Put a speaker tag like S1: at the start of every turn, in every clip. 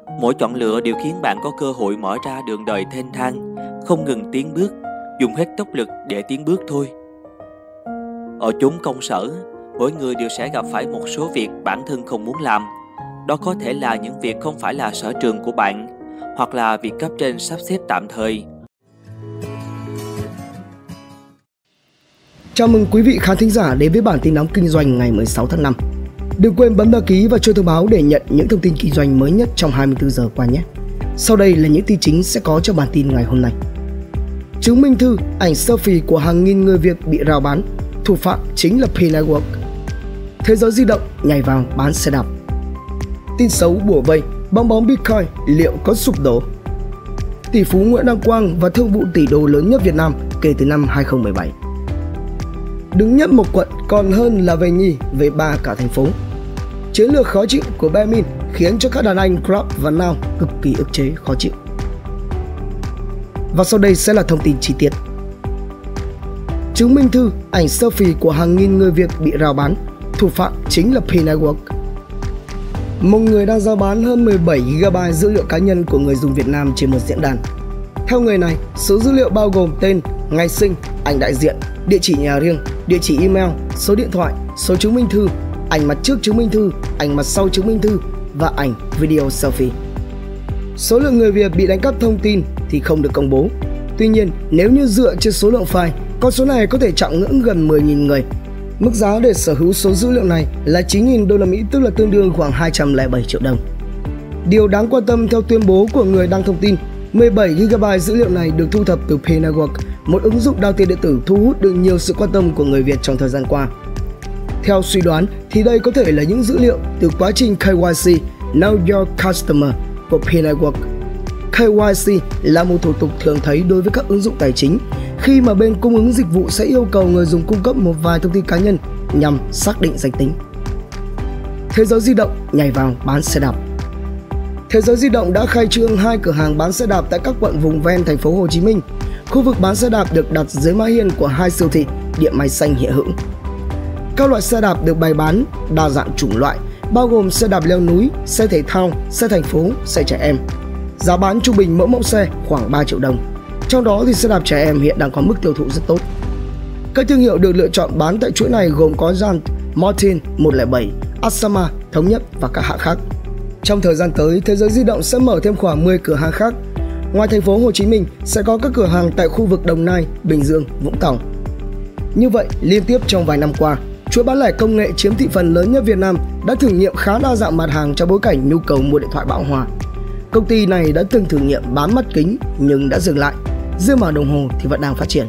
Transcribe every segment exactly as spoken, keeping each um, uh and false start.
S1: Mỗi chọn lựa đều khiến bạn có cơ hội mở ra đường đời thênh thang, không ngừng tiến bước, dùng hết tốc lực để tiến bước thôi. Ở chốn công sở, mỗi người đều sẽ gặp phải một số việc bản thân không muốn làm. Đó có thể là những việc không phải là sở trường của bạn, hoặc là việc cấp trên sắp xếp tạm thời.
S2: Chào mừng quý vị khán thính giả đến với bản tin nóng kinh doanh ngày mười sáu tháng năm. Đừng quên bấm đăng ký và chuông thông báo để nhận những thông tin kinh doanh mới nhất trong hai mươi tư giờ qua nhé. Sau đây là những tin chính sẽ có trong bản tin ngày hôm nay. Chứng minh thư, ảnh selfie của hàng nghìn người Việt bị rao bán, thủ phạm chính là P-Network. Thế giới di động nhảy vào bán xe đạp. Tin xấu bủa vây, bong bóng Bitcoin liệu có sụp đổ? Tỷ phú Nguyễn Đăng Quang và thương vụ tỷ đô lớn nhất Việt Nam kể từ năm hai không một bảy. Đứng nhất một quận còn hơn là về nhì về ba cả thành phố. Chiến lược khó chịu của Baemin khiến cho các đàn anh Grab và Now cực kỳ ức chế khó chịu. Và sau đây sẽ là thông tin chi tiết. Chứng minh thư, ảnh selfie của hàng nghìn người Việt bị rao bán, thủ phạm chính là P-Network. Một người đang rao bán hơn mười bảy gi ga bai dữ liệu cá nhân của người dùng Việt Nam trên một diễn đàn. Theo người này, số dữ liệu bao gồm tên, ngày sinh, ảnh đại diện, địa chỉ nhà riêng, địa chỉ email, số điện thoại, số chứng minh thư, ảnh mặt trước chứng minh thư, ảnh mặt sau chứng minh thư và ảnh video selfie. Số lượng người Việt bị đánh cắp thông tin thì không được công bố. Tuy nhiên, nếu như dựa trên số lượng file, con số này có thể chạm ngưỡng gần mười nghìn người. Mức giá để sở hữu số dữ liệu này là chín nghìn đô la Mỹ, tức là tương đương khoảng hai trăm lẻ bảy triệu đồng. Điều đáng quan tâm theo tuyên bố của người đăng thông tin, mười bảy gi ga bai dữ liệu này được thu thập từ P-Network, một ứng dụng đào tiền điện tử thu hút được nhiều sự quan tâm của người Việt trong thời gian qua. Theo suy đoán thì đây có thể là những dữ liệu từ quá trình K Y C, Know Your Customer của P-Network. K Y C là một thủ tục thường thấy đối với các ứng dụng tài chính khi mà bên cung ứng dịch vụ sẽ yêu cầu người dùng cung cấp một vài thông tin cá nhân nhằm xác định danh tính. Thế giới di động nhảy vào bán xe đạp. Thế giới di động đã khai trương hai cửa hàng bán xe đạp tại các quận vùng ven thành phố Hồ Chí Minh. Khu vực bán xe đạp được đặt dưới mái hiên của hai siêu thị điện máy xanh hiện hữu. Các loại xe đạp được bày bán đa dạng chủng loại, bao gồm xe đạp leo núi, xe thể thao, xe thành phố, xe trẻ em. Giá bán trung bình mỗi mẫu xe khoảng ba triệu đồng. Trong đó thì xe đạp trẻ em hiện đang có mức tiêu thụ rất tốt. Các thương hiệu được lựa chọn bán tại chuỗi này gồm có Giant, Martin một không bảy, Asama, Thống Nhất và các hãng khác. Trong thời gian tới, Thế giới di động sẽ mở thêm khoảng mười cửa hàng khác. Ngoài thành phố Hồ Chí Minh sẽ có các cửa hàng tại khu vực Đồng Nai, Bình Dương, Vũng Tàu. Như vậy, liên tiếp trong vài năm qua, chuỗi bán lẻ công nghệ chiếm thị phần lớn nhất Việt Nam đã thử nghiệm khá đa dạng mặt hàng trong bối cảnh nhu cầu mua điện thoại bão hòa. Công ty này đã từng thử nghiệm bán mắt kính nhưng đã dừng lại, riêng mảng đồng hồ thì vẫn đang phát triển.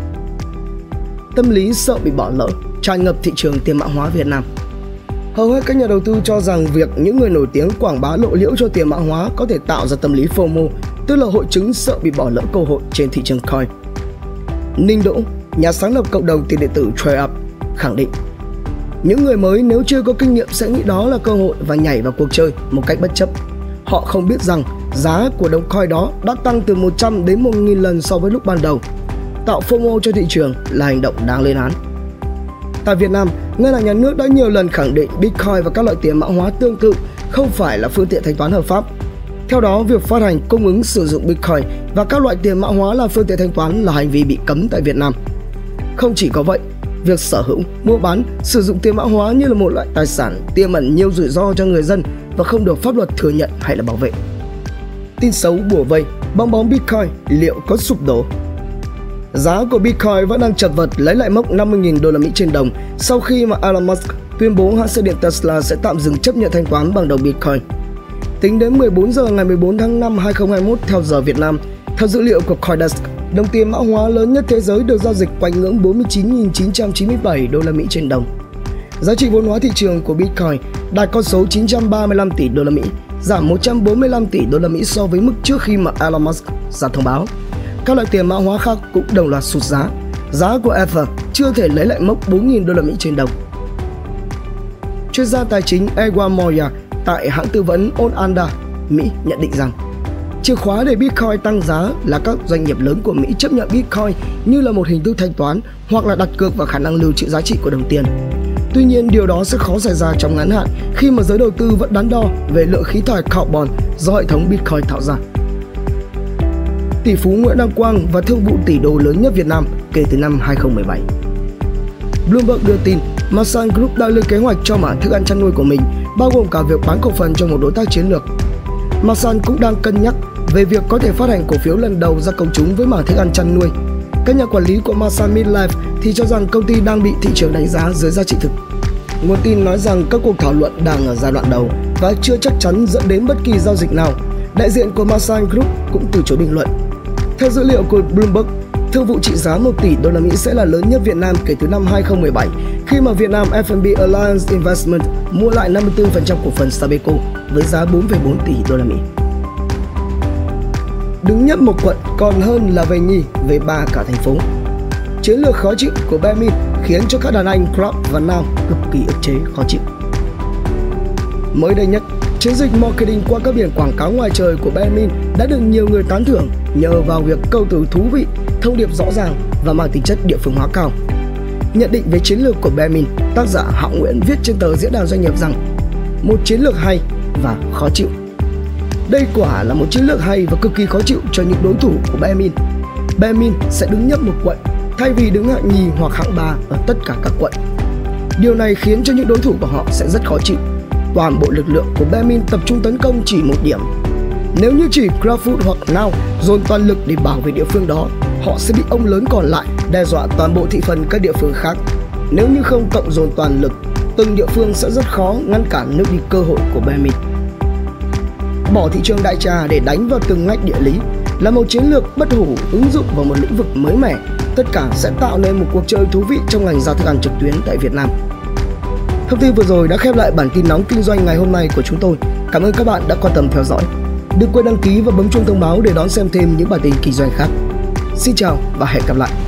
S2: Tâm lý sợ bị bỏ lỡ tràn ngập thị trường tiền mã hóa Việt Nam. Hầu hết các nhà đầu tư cho rằng việc những người nổi tiếng quảng bá lộ liễu cho tiền mã hóa có thể tạo ra tâm lý FOMO, tức là hội chứng sợ bị bỏ lỡ cơ hội trên thị trường coin. Ninh Đỗ, nhà sáng lập cộng đồng tiền điện tử TradeUp, khẳng định những người mới nếu chưa có kinh nghiệm sẽ nghĩ đó là cơ hội và nhảy vào cuộc chơi một cách bất chấp. Họ không biết rằng giá của đồng coin đó đã tăng từ một trăm đến một nghìn lần so với lúc ban đầu. Tạo FOMO cho thị trường là hành động đáng lên án. Tại Việt Nam, Ngân hàng Nhà nước đã nhiều lần khẳng định Bitcoin và các loại tiền mã hóa tương tự không phải là phương tiện thanh toán hợp pháp. Theo đó, việc phát hành, cung ứng, sử dụng Bitcoin và các loại tiền mã hóa là phương tiện thanh toán là hành vi bị cấm tại Việt Nam. Không chỉ có vậy, việc sở hữu, mua bán, sử dụng tiền mã hóa như là một loại tài sản tiềm ẩn nhiều rủi ro cho người dân và không được pháp luật thừa nhận hay là bảo vệ. Tin xấu bủa vây, bong bóng Bitcoin liệu có sụp đổ? Giá của Bitcoin vẫn đang chật vật lấy lại mốc năm mươi nghìn đô la Mỹ trên đồng sau khi mà Elon Musk tuyên bố hãng xe điện Tesla sẽ tạm dừng chấp nhận thanh toán bằng đồng Bitcoin. Tính đến mười bốn giờ ngày mười bốn tháng năm năm hai không hai mốt theo giờ Việt Nam, theo dữ liệu của Coindesk, đồng tiền mã hóa lớn nhất thế giới được giao dịch quanh ngưỡng bốn mươi chín nghìn chín trăm chín mươi bảy đô la Mỹ trên đồng. Giá trị vốn hóa thị trường của Bitcoin đạt con số chín trăm ba mươi lăm tỷ đô la Mỹ, giảm một trăm bốn mươi lăm tỷ đô la Mỹ so với mức trước khi mà Elon Musk ra thông báo. Các loại tiền mã hóa khác cũng đồng loạt sụt giá. Giá của Ether chưa thể lấy lại mốc bốn nghìn đô la Mỹ trên đồng. Chuyên gia tài chính Ewa Moya tại hãng tư vấn Onanda, Mỹ nhận định rằng chìa khóa để Bitcoin tăng giá là các doanh nghiệp lớn của Mỹ chấp nhận Bitcoin như là một hình thức thanh toán hoặc là đặt cược vào khả năng lưu trữ giá trị của đồng tiền. Tuy nhiên, điều đó sẽ khó xảy ra trong ngắn hạn khi mà giới đầu tư vẫn đắn đo về lượng khí thải carbon do hệ thống Bitcoin tạo ra. Tỷ phú Nguyễn Đăng Quang và thương vụ tỷ đô lớn nhất Việt Nam kể từ năm hai không một bảy. Bloomberg đưa tin Masan Group đang lên kế hoạch cho mảng thức ăn chăn nuôi của mình, bao gồm cả việc bán cổ phần cho một đối tác chiến lược. Masan cũng đang cân nhắc về việc có thể phát hành cổ phiếu lần đầu ra công chúng với mảng thức ăn chăn nuôi. Các nhà quản lý của Masan Midlife thì cho rằng công ty đang bị thị trường đánh giá dưới giá trị thực. Nguồn tin nói rằng các cuộc thảo luận đang ở giai đoạn đầu và chưa chắc chắn dẫn đến bất kỳ giao dịch nào. Đại diện của Masan Group cũng từ chối bình luận. Theo dữ liệu của Bloomberg, thương vụ trị giá một tỷ đô la Mỹ sẽ là lớn nhất Việt Nam kể từ năm hai không một bảy, khi mà Việt Nam F and B Alliance Investment mua lại năm mươi tư phần trăm cổ phần Sabeco với giá bốn phẩy bốn tỷ đô la Mỹ. Đứng nhất một quận còn hơn là về nhì về ba cả thành phố. Chiến lược khó chịu của Baemin khiến cho các đàn anh Crop và Nam cực kỳ ức chế khó chịu. Mới đây nhất, chiến dịch marketing qua các biển quảng cáo ngoài trời của Baemin đã được nhiều người tán thưởng nhờ vào việc câu từ thú vị, thông điệp rõ ràng và mang tính chất địa phương hóa cao. Nhận định về chiến lược của Baemin, tác giả Hạo Nguyễn viết trên tờ Diễn đàn Doanh nghiệp rằng một chiến lược hay và khó chịu. Đây quả là một chiến lược hay và cực kỳ khó chịu cho những đối thủ của Baemin. Baemin sẽ đứng nhất một quận thay vì đứng hạng nhì hoặc hạng ba ở tất cả các quận. Điều này khiến cho những đối thủ của họ sẽ rất khó chịu. Toàn bộ lực lượng của Baemin tập trung tấn công chỉ một điểm. Nếu như chỉ Grabfood hoặc Now dồn toàn lực để bảo vệ địa phương đó, họ sẽ bị ông lớn còn lại đe dọa toàn bộ thị phần các địa phương khác. Nếu như không cộng dồn toàn lực, từng địa phương sẽ rất khó ngăn cản nước đi cơ hội của Baemin. Bỏ thị trường đại trà để đánh vào từng ngách địa lý là một chiến lược bất hủ ứng dụng vào một lĩnh vực mới mẻ. Tất cả sẽ tạo nên một cuộc chơi thú vị trong ngành giao thức ăn trực tuyến tại Việt Nam. Thông tin vừa rồi đã khép lại bản tin nóng kinh doanh ngày hôm nay của chúng tôi. Cảm ơn các bạn đã quan tâm theo dõi. Đừng quên đăng ký và bấm chuông thông báo để đón xem thêm những bản tin kinh doanh khác. Xin chào và hẹn gặp lại.